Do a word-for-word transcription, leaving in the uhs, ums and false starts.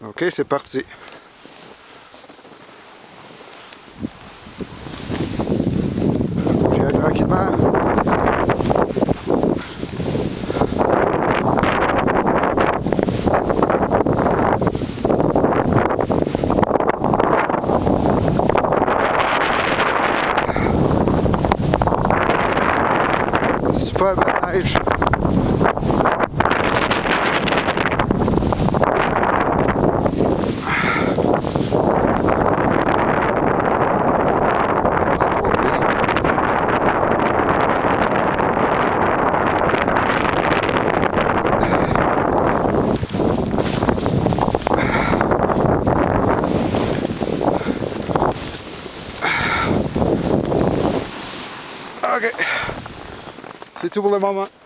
Ok, c'est parti. Faut que j'y aille tranquillement. Super belle neige. Ok, c'est tout pour le moment.